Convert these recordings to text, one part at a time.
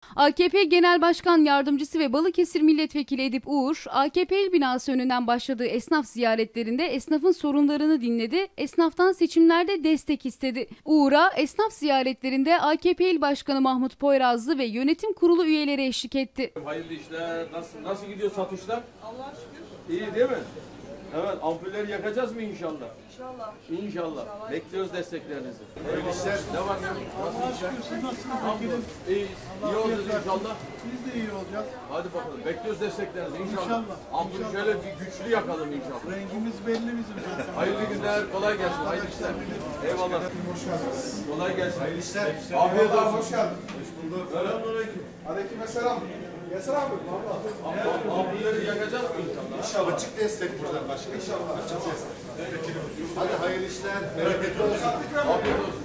AKP Genel Başkan Yardımcısı ve Balıkesir Milletvekili Edip Uğur, AKP il binası önünden başladığı esnaf ziyaretlerinde esnafın sorunlarını dinledi, esnaftan seçimlerde destek istedi. Uğur'a esnaf ziyaretlerinde AKP il Başkanı Mahmut Poyrazlı ve yönetim kurulu üyeleri eşlik etti. Hayırlı işler, nasıl gidiyor satışlar? Allah'a şükür. İyi değil mi? Evet, ampulleri yakacağız mı inşallah? İnşallah. İnşallah. Bekliyoruz desteklerinizi. Eyvallah. Ne var ne yok? Nasıl işler? Nasılsınız? İyi. İyi olacağız inşallah. Biz de iyi olacağız. Hadi bakalım. Bekliyoruz desteklerinizi inşallah. İnşallah. Ampulü şöyle bir güçlü yakalım inşallah. Rengimiz belli bizim zaten. Hayırlı günler, kolay gelsin. Hayırlı işler. Eyvallah. Hoş geldiniz. Kolay gelsin. Hayırlı işler. Afiyet olsun. Hoş geldin. Hoş bulduk. Selamünaleyküm. Aleykümselam. Gelsene abi. Ampulleri yakacağız mı inşallah? İnşallah. Açık destek buradan başka. İnşallah. Açık destek. Hadi hayırlı işler. Bereketli olsun. Afiyet olsun.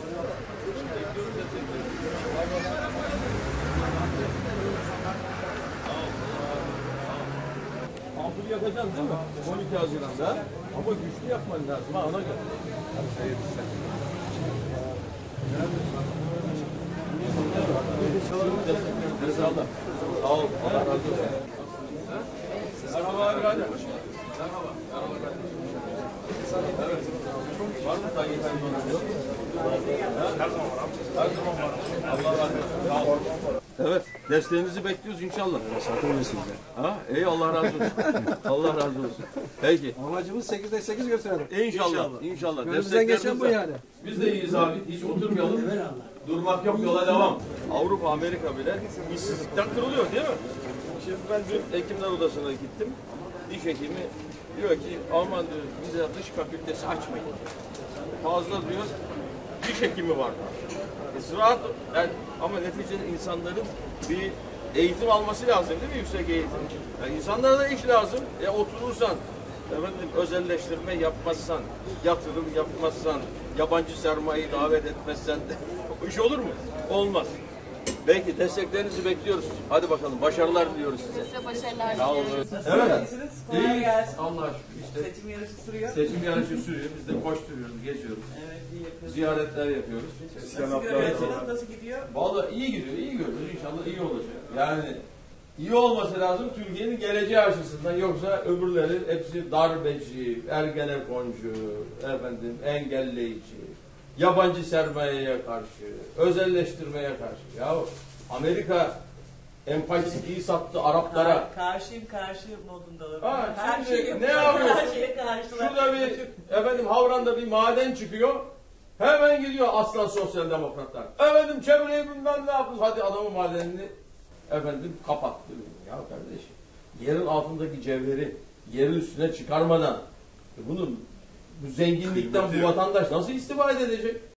Ampulü yakacaksın değil mi? 12 Haziran'da. Ama güçlü yapman lazım. Ha, ona göre. Sağ ol. Allah razı olsun. Merhaba abi. Merhaba. Evet. Var mı Tayyip Erdoğan'ın yok? Her zaman var. Her zaman var. Allah razı olsun. Sağ ol. Evet, desteğinizi bekliyoruz inşallah. Satın mısınız? Ha, iyi Allah razı olsun. Allah razı olsun. Peki. Amacımız 8'de 8 gösterelim. İnşallah. İnşallah. Gönlümüzden geçen bu yani. Biz de iyiyiz abi. Hiç oturmayalım. Durmak yok, yola devam. Avrupa, Amerika bile işsizlikten kırılıyor değil mi? Şimdi ben dün Hekimler Odası'na gittim. Diş hekimi diyor ki aman diyor bize dış fakültesi açmayın. Fazla diyor diş hekimi var. Ziraat yani, ama neticede insanların bir eğitim alması lazım değil mi? Yüksek eğitim. Yani insanlara da iş lazım. Oturursan, efendim, özelleştirme yapmazsan, yatırım yapmazsan, yabancı sermayeyi davet etmezsen o iş olur mu? Olmaz. Belki desteklerinizi bekliyoruz. Hadi bakalım. Başarılar diliyoruz size. Size başarılar Sağ olun. diliyoruz. Evet. Kolay gelsin. Allah aşkına işte. Seçim yarışı sürüyor. Seçim yarışı sürüyor. Biz de koşturuyoruz, geziyoruz. Evet, iyi yapıyorsunuz. Ziyaretler yapıyoruz. Nasıl görüyorsunuz? Nasıl gidiyor? Vallahi iyi gidiyor, iyi görüyoruz. İnşallah iyi olacak. Yani iyi olması lazım Türkiye'nin geleceği açısından. Yoksa öbürleri hepsi darbeci, ergenekoncu, efendim, engelleyici, yabancı sermayeye karşı, özelleştirmeye karşı. Ya Amerika empatisiyi sattı Araplara. Karşı modundalar. Ha, Her şimdi şeyi ne yapıyor? Her şeye karşılar. Şurada bir efendim Havran'da bir maden çıkıyor. Hemen gidiyor aslan sosyal demokratlar. Efendim çevreyi bilmem ne yapıyoruz. Hadi adamın madenini efendim kapattı. Ya kardeşim yerin altındaki cevheri yerin üstüne çıkarmadan bu zenginlikten bu vatandaş nasıl istifade edecek?